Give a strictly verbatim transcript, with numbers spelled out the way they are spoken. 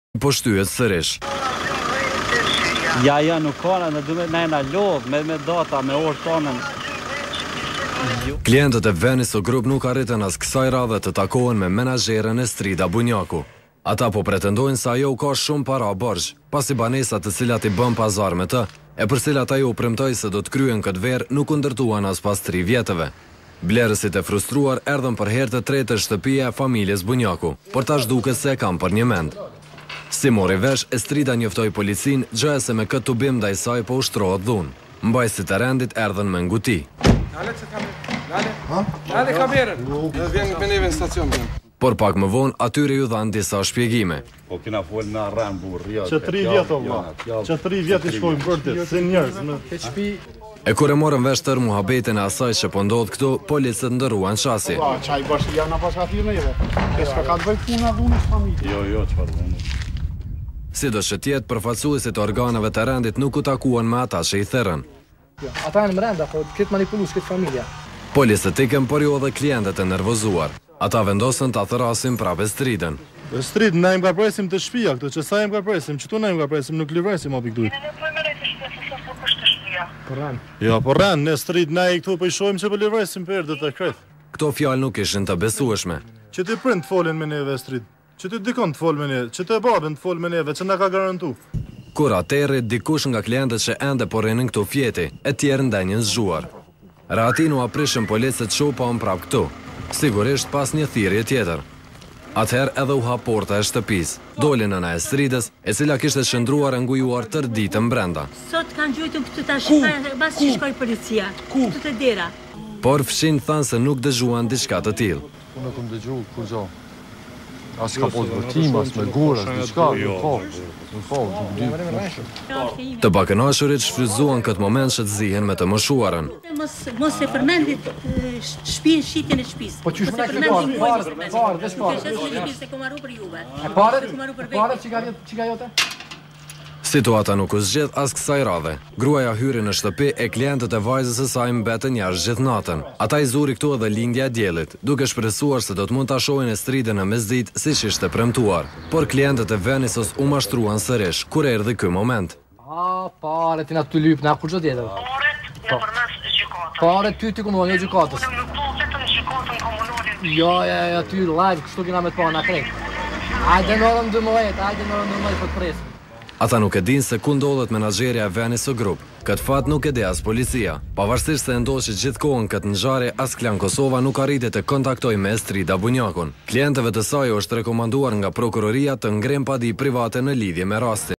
Po shtyhet sërish. Ja, ja, nuk ka, në duhet në na lodh me, me data, me orë tonën. Klientët e Venice Group nuk arritën as kësaj radhe të takohen me menaxherën Estrida Bunjaku. Ata po pretendojnë se ajo ka shumë para borxh, pasi banesat të cilat i bën pazar me të, e për cilat ajo premtoi se do të kryen këtë verë, nuk u ndërtuan as pas tri vjetëve. Blerësit e frustruar erdhën për herë të tretë të shtëpia e familjes Bunjaku, por tash duket se e kanë për një mend. Si mori vesh, Estrida njoftoi policin, gjëja se me këtë tubim ndaj saj po ushtrohet dhunë. Mbajtësit e rendit erdhën me nguti. Lale që kam... Lale? Ha? Lale kamerën. Vjen me neve në stacion. Por pak më vonë, atyre ju dhanë disa shpjegime. Po kina fol në rrem burrë. Që tri vjet o vlla. Që tri vjet i shkojmë për të, si njerëz në shtëpi. E kur e morën vesh tër muhabetin e asaj që po ndodh këtu, policët ndërruan shasi. Po, çaj bash janë pas aty neve. S'ka ka të bëj puna dhunës familje. Jo, jo, çfarë dhunë. Sido që tjetë, përfaqësuesit e organeve të rendit nuk u takuan me ata që i therrën. Ata janë mrenda, po këtë manipulus këtë familja. Policët ikën, por jo edhe klientët e nervozuar. Ata vendosën ta therasin prapë Estridën. Estrid, na im ka presim të shtëpia këtu, që sa im ka presim, çtu na im ka presim, nuk livresim apo këtu. Po rran. Jo, po rran, ne Estrid na i këtu po i shohim se po livresim për erdhët e kret. Këto fjalë nuk ishin të besueshme. Që ti prind folën me neve Estrid. Që ti dikon të fol me ne, që të babën të fol me neve, që na ka garantu. Kur atëri, dikush nga klientët që ende po rrinin këtu fjeti, e tjerë ndenjën zgjuar. Rahatin u aprishën policët që u pa unë prap këtu, sigurisht pas një thirrje tjetër. Atëherë edhe u ha porta e shtëpisë, doli nëna e Estridës, e cila kishte shndruar e ngujuar tër ditën brenda. Sot kanë gjujtur këtu tash, pas që shkoi policia, këtu te dera. Por fshin thanë se nuk dëgjuan diçka të tillë. Unë nuk më dëgju kur gjo. As ka posë vërtim, as me gurë, as diçka, nuk po, nuk po, nuk di. Të bakënashurit shfrytzuan këtë moment që të zihen me të moshuarën. Mos, mos e përmendit shtëpinë, shitjen e shtëpisë. Po qysh më ka parë, parë, parë, veç parë. Se kom marrë për juve. E parë, parë çika jote. Situata nuk u zgjedh as kësaj radhe. Gruaja hyri në shtëpi e klientët e vajzës së saj mbetën jashtë gjithë natën. Ata i zuri këtu edhe lindja e diellit, duke shpresuar se do të mund ta shohin Estridën në mesditë siç ishte premtuar. Por klientët e Venice u mashtruan sërish kur erdhi ky moment. Ah, pare ti na tu lyp na kur çdo tjetër. Paret në përmes gjykatës. Pare ty ti komunalin e gjykatës. Nuk po vetëm gjykatën komunale. Jo, ja, ja, ty live kështu kena me të pa na krejt. Hajde në orën dymbëdhjetë, hajde në orën dymbëdhjetë për të presim. Ata nuk e dinë se ku ndodhet menaxherja e Venice Group. Këtë fat nuk e di as policia. Pavarësisht se ndoshit gjithkohën këtë ngjarje, as Klan Kosova nuk arriti të kontaktojë me Estrida Bunjakun. Klientëve të saj është rekomanduar nga prokuroria të ngrenë padi private në lidhje me rastin.